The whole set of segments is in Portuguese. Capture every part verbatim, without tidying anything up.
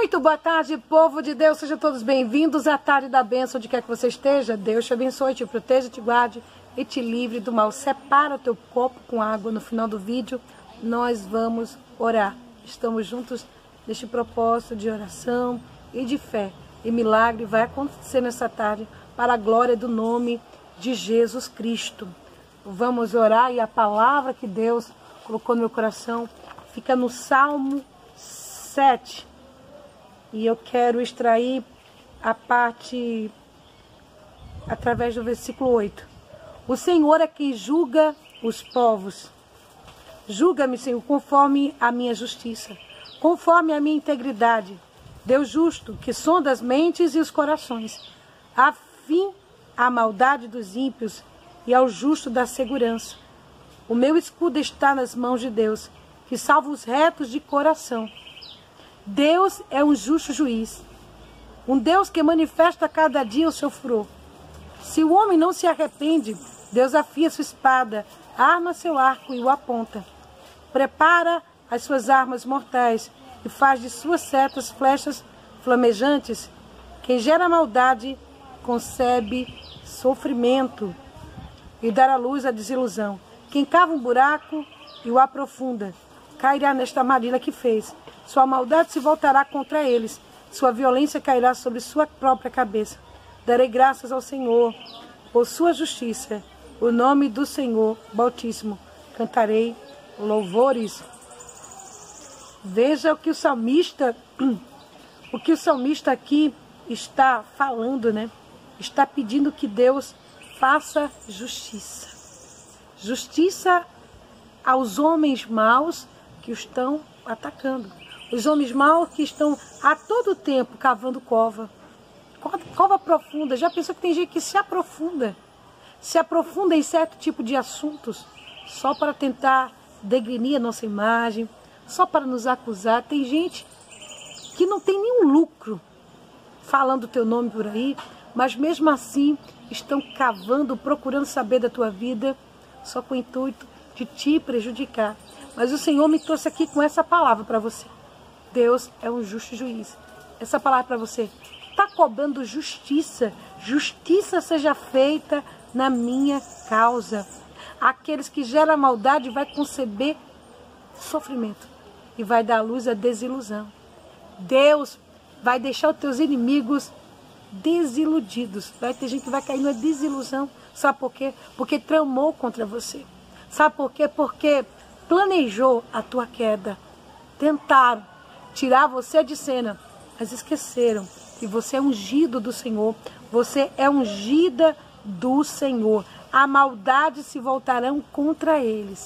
Muito boa tarde, povo de Deus, sejam todos bem-vindos à tarde da bênção, onde quer que você esteja. Deus te abençoe, te proteja, te guarde e te livre do mal. Separa o teu copo com água. No final do vídeo, nós vamos orar. Estamos juntos neste propósito de oração e de fé. E milagre vai acontecer nessa tarde para a glória do nome de Jesus Cristo. Vamos orar e a palavra que Deus colocou no meu coração fica no Salmo sete. E eu quero extrair a parte através do versículo oito. O Senhor é quem julga os povos. Julga-me, Senhor, conforme a minha justiça, conforme a minha integridade. Deus justo, que sonda as mentes e os corações, a fim a maldade dos ímpios e ao justo da segurança. O meu escudo está nas mãos de Deus, que salva os retos de coração. Deus é um justo juiz, um Deus que manifesta a cada dia o seu furor. Se o homem não se arrepende, Deus afia sua espada, arma seu arco e o aponta. Prepara as suas armas mortais e faz de suas setas flechas flamejantes. Quem gera maldade concebe sofrimento e dará luz à desilusão. Quem cava um buraco e o aprofunda, cairá nesta armadilha que fez. Sua maldade se voltará contra eles, sua violência cairá sobre sua própria cabeça. Darei graças ao Senhor por sua justiça, o nome do Senhor Altíssimo. Cantarei louvores. Veja o que o salmista, o que o salmista aqui está falando, né? Está pedindo que Deus faça justiça. Justiça aos homens maus que o estão atacando. Os homens maus que estão a todo tempo cavando cova. Cova profunda. Já pensou que tem gente que se aprofunda? Se aprofunda em certo tipo de assuntos só para tentar degrenir a nossa imagem, só para nos acusar. Tem gente que não tem nenhum lucro falando o teu nome por aí, mas mesmo assim estão cavando, procurando saber da tua vida, só com o intuito de te prejudicar. Mas o Senhor me trouxe aqui com essa palavra para você. Deus é um justo juiz. Essa palavra para você. Está cobrando justiça. Justiça seja feita na minha causa. Aqueles que geram maldade vai conceber sofrimento e vai dar luz à desilusão. Deus vai deixar os teus inimigos desiludidos. Vai ter gente que vai cair numa desilusão. Sabe por quê? Porque tramou contra você. Sabe por quê? Porque planejou a tua queda. Tentaram tirar você de cena, mas esqueceram que você é ungido do Senhor. Você é ungida do Senhor. A maldade se voltarão contra eles.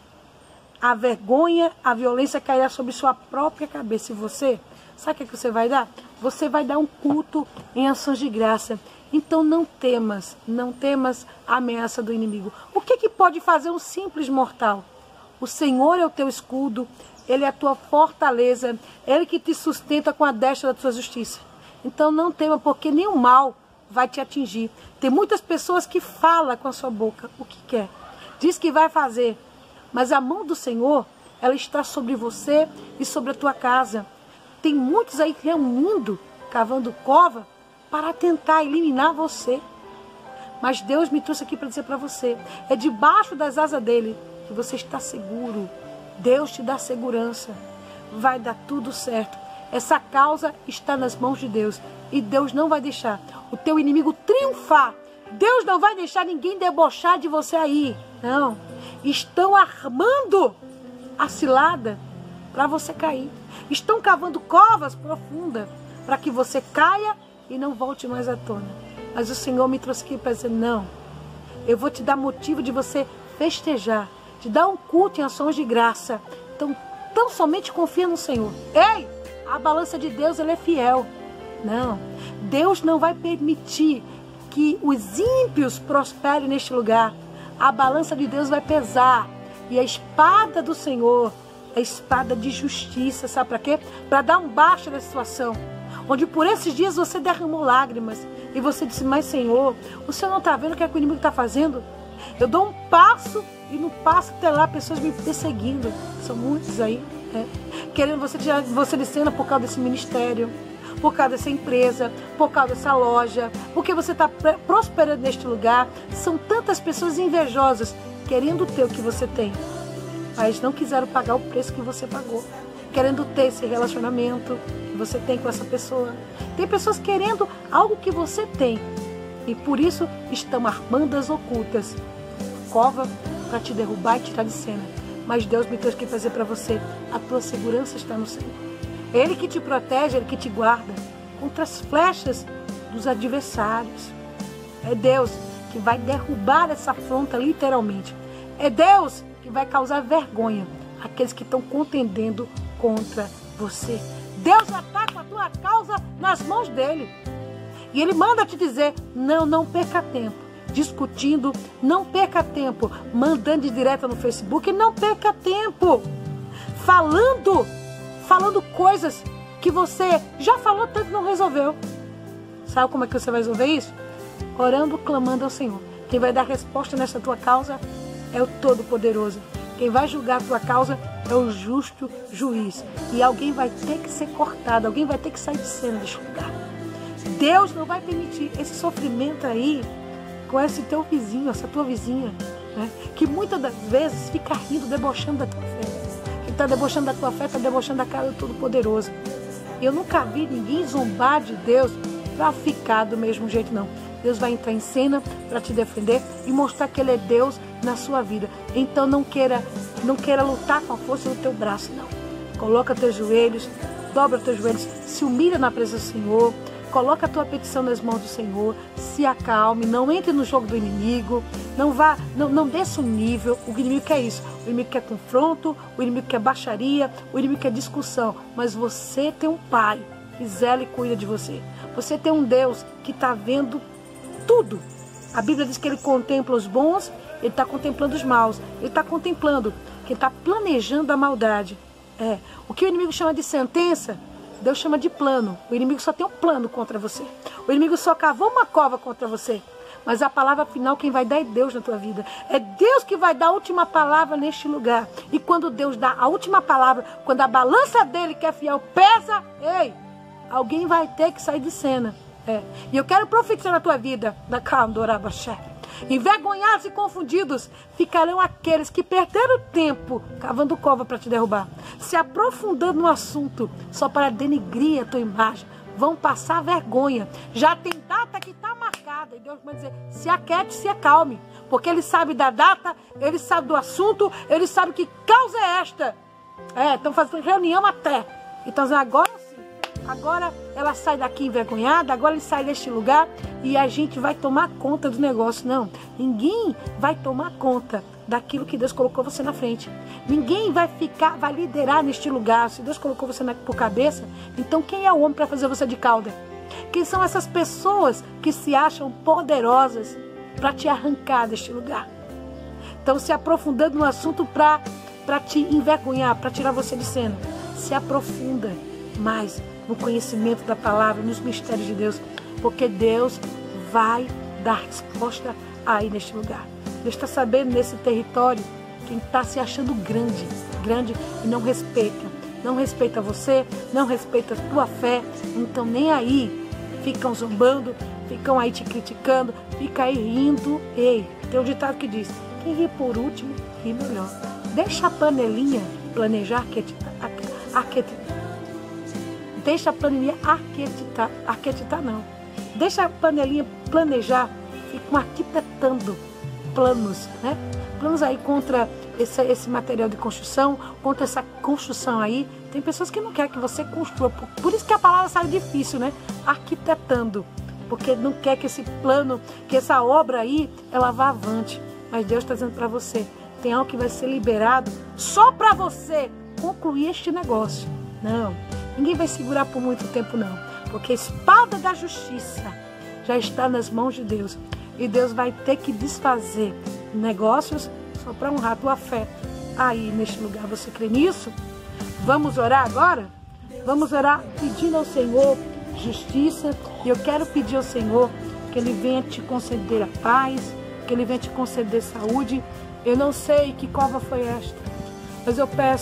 A vergonha, a violência cairá sobre sua própria cabeça. E você, sabe o que você vai dar? Você vai dar um culto em ações de graça. Então não temas, não temas a ameaça do inimigo. O que que pode fazer um simples mortal? O Senhor é o teu escudo, Ele é a tua fortaleza, Ele que te sustenta com a destra da tua justiça. Então não tema, porque nenhum mal vai te atingir. Tem muitas pessoas que falam com a sua boca o que quer, diz que vai fazer, mas a mão do Senhor, ela está sobre você e sobre a tua casa. Tem muitos aí reunindo, cavando cova, para tentar eliminar você. Mas Deus me trouxe aqui para dizer para você, é debaixo das asas dele que você está seguro. Deus te dá segurança. Vai dar tudo certo. Essa causa está nas mãos de Deus. E Deus não vai deixar o teu inimigo triunfar. Deus não vai deixar ninguém debochar de você aí. Não. Estão armando a cilada para você cair. Estão cavando covas profundas para que você caia e não volte mais à tona. Mas o Senhor me trouxe aqui para dizer, não. Eu vou te dar motivo de você festejar. Te dar um culto em ações de graça. Então, tão somente confia no Senhor. Ei, a balança de Deus, ela é fiel. Não, Deus não vai permitir que os ímpios prosperem neste lugar. A balança de Deus vai pesar. E a espada do Senhor, a espada de justiça, sabe para quê? Para dar um baixa na situação. Onde por esses dias você derramou lágrimas. E você disse, mas Senhor, o Senhor não está vendo o que, é que o inimigo está fazendo? Eu dou um passo e no passo até lá pessoas me perseguindo. São muitos aí. É. Querendo você tirar você de cena por causa desse ministério, por causa dessa empresa, por causa dessa loja, porque você está prosperando neste lugar. São tantas pessoas invejosas querendo ter o que você tem, mas não quiseram pagar o preço que você pagou, querendo ter esse relacionamento que você tem com essa pessoa. Tem pessoas querendo algo que você tem e por isso estão armando as ocultas, cova para te derrubar e tirar de cena. Mas Deus me trouxe aqui fazer para você: a tua segurança está no Senhor. Ele que te protege, Ele que te guarda contra as flechas dos adversários. É Deus que vai derrubar essa afronta literalmente. É Deus que vai causar vergonha àqueles que estão contendendo contra você. Deus já está com a tua causa nas mãos dele. E Ele manda te dizer: não, não perca tempo discutindo, não perca tempo mandando de direto no Facebook, não perca tempo falando, falando coisas que você já falou tanto e não resolveu. Sabe como é que você vai resolver isso? Orando, clamando ao Senhor. Quem vai dar resposta nessa tua causa é o Todo-Poderoso. Quem vai julgar a tua causa é o justo juiz. E alguém vai ter que ser cortado, alguém vai ter que sair de cena deste lugar. Deus não vai permitir esse sofrimento aí com esse teu vizinho, essa tua vizinha, né? Que muitas das vezes fica rindo, debochando da tua fé. Quem está debochando da tua fé está debochando da cara do Todo-Poderoso. Eu nunca vi ninguém zombar de Deus para ficar do mesmo jeito, não. Deus vai entrar em cena para te defender e mostrar que Ele é Deus na sua vida. Então não queira, não queira lutar com a força do teu braço, não. Coloca teus joelhos, dobra teus joelhos, se humilha na presença do Senhor. Coloca a tua petição nas mãos do Senhor, se acalme, não entre no jogo do inimigo, não vá, não, não desça o nível. O inimigo quer isso, o inimigo quer confronto, o inimigo quer baixaria, o inimigo quer discussão. Mas você tem um Pai que zela e cuida de você. Você tem um Deus que está vendo tudo. A Bíblia diz que Ele contempla os bons, Ele está contemplando os maus, Ele está contemplando, que Ele está planejando a maldade. É. O que o inimigo chama de sentença, Deus chama de plano. O inimigo só tem um plano contra você. O inimigo só cavou uma cova contra você. Mas a palavra final quem vai dar é Deus na tua vida. É Deus que vai dar a última palavra neste lugar. E quando Deus dá a última palavra, quando a balança dele, que é fiel, pesa, ei, alguém vai ter que sair de cena. É. E eu quero profetizar na tua vida, da Candorabaxé. Envergonhados e confundidos ficarão aqueles que perderam tempo cavando cova para te derrubar, se aprofundando no assunto só para denegrir a tua imagem. Vão passar vergonha. Já tem data que está marcada e Deus vai dizer: se aquiete, se acalme, porque Ele sabe da data, Ele sabe do assunto, Ele sabe que causa é esta. É, estão fazendo reunião até. Então agora sim, agora ela sai daqui envergonhada, agora ele sai deste lugar e a gente vai tomar conta do negócio. Não, ninguém vai tomar conta daquilo que Deus colocou você na frente. Ninguém vai ficar, vai liderar neste lugar. Se Deus colocou você na, por cabeça, então quem é o homem para fazer você de cauda? Quem são essas pessoas que se acham poderosas para te arrancar deste lugar? Então, se aprofundando no assunto para para te envergonhar, para tirar você de cena, se aprofunda mais no conhecimento da palavra, nos mistérios de Deus, porque Deus vai dar resposta aí neste lugar. Deus está sabendo nesse território quem está se achando grande, grande e não respeita. Não respeita você, não respeita a tua fé, então nem aí ficam zombando, ficam aí te criticando, fica aí rindo. Ei, tem um ditado que diz: quem ri por último, ri melhor. Deixa a panelinha planejar, arquitetar, arquitetar. Deixa a panelinha arquitetar, arquitetar não. Deixa a panelinha planejar, ficam arquitetando planos, né? Planos aí contra esse, esse material de construção, contra essa construção aí. Tem pessoas que não querem que você construa, por, por isso que a palavra sai difícil, né? Arquitetando, porque não quer que esse plano, que essa obra aí, ela vá avante. Mas Deus está dizendo para você, tem algo que vai ser liberado só para você concluir este negócio. Não, ninguém vai segurar por muito tempo não, porque a espada da justiça já está nas mãos de Deus. E Deus vai ter que desfazer negócios só para honrar a tua fé aí neste lugar. Você crê nisso? Vamos orar agora? Vamos orar pedindo ao Senhor justiça. E eu quero pedir ao Senhor que Ele venha te conceder a paz, que Ele venha te conceder saúde. Eu não sei que cova foi esta, mas eu peço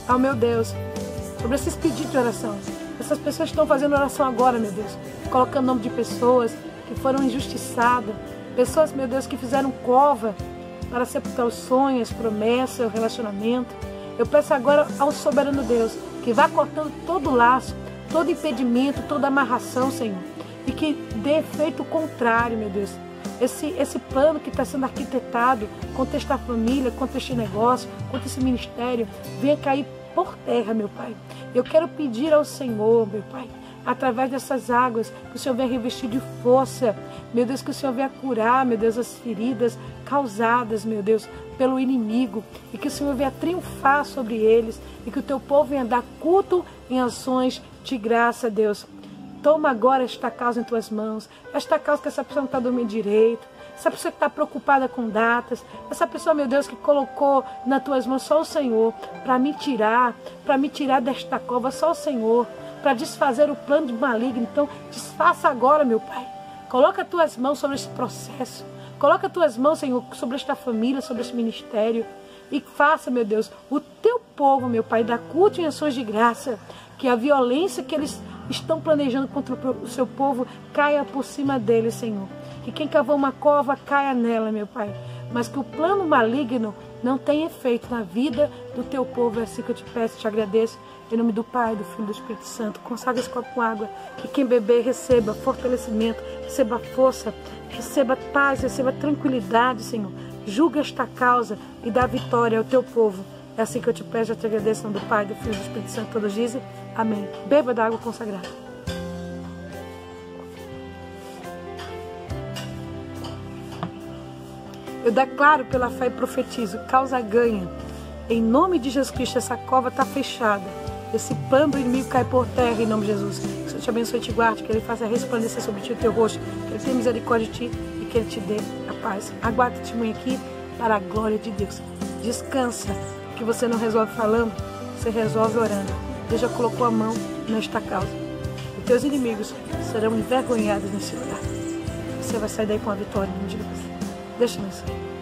ao meu Deus, sobre esses pedidos de oração. Essas pessoas estão fazendo oração agora, meu Deus, colocando o nome de pessoas que foram injustiçadas, pessoas, meu Deus, que fizeram cova para sepultar os sonhos, promessas, o relacionamento. Eu peço agora ao soberano Deus que vá cortando todo laço, todo impedimento, toda amarração, Senhor, e que dê efeito contrário, meu Deus. Esse, esse plano que está sendo arquitetado contra esta família, contra este negócio, contra esse ministério, venha cair por terra, meu Pai. Eu quero pedir ao Senhor, meu Pai, através dessas águas, que o Senhor venha revestir de força, meu Deus, que o Senhor venha curar, meu Deus, as feridas causadas, meu Deus, pelo inimigo, e que o Senhor venha triunfar sobre eles, e que o teu povo venha dar culto em ações de graça, Deus. Toma agora esta causa em tuas mãos, esta causa que essa pessoa não está dormindo direito, essa pessoa que está preocupada com datas, essa pessoa, meu Deus, que colocou nas tuas mãos só o Senhor, para me tirar, para me tirar desta cova, só o Senhor, para desfazer o plano de maligno. Então, desfaça agora, meu Pai. Coloca as tuas mãos sobre esse processo, coloca as tuas mãos, Senhor, sobre esta família, sobre este ministério, e faça, meu Deus, o teu povo, meu Pai, dar culto em ações de graça, que a violência que eles estão planejando contra o seu povo caia por cima deles, Senhor. Que quem cavou uma cova caia nela, meu Pai. Mas que o plano maligno não tenha efeito na vida do teu povo. É assim que eu te peço, te agradeço. Em nome do Pai, do Filho e do Espírito Santo. Consagra esse copo com água. Que quem beber receba fortalecimento, receba força, receba paz, receba tranquilidade, Senhor. Julga esta causa e dá vitória ao teu povo. É assim que eu te peço, eu te agradeço. Em nome do Pai, do Filho e do Espírito Santo. Todos dizem amém. Beba da água consagrada. Eu declaro pela fé e profetizo, causa ganha. Em nome de Jesus Cristo, essa cova está fechada. Esse plano do inimigo cai por terra em nome de Jesus. Que o Senhor te abençoe e te guarde, que Ele faça resplandecer sobre ti o teu rosto, que Ele tenha misericórdia de ti e que Ele te dê a paz. Aguarde te mãe aqui para a glória de Deus. Descansa, que você não resolve falando, você resolve orando. Deus já colocou a mão nesta causa. Os teus inimigos serão envergonhados nesse lugar. Você vai sair daí com a vitória em nome de Deus. Deixa eu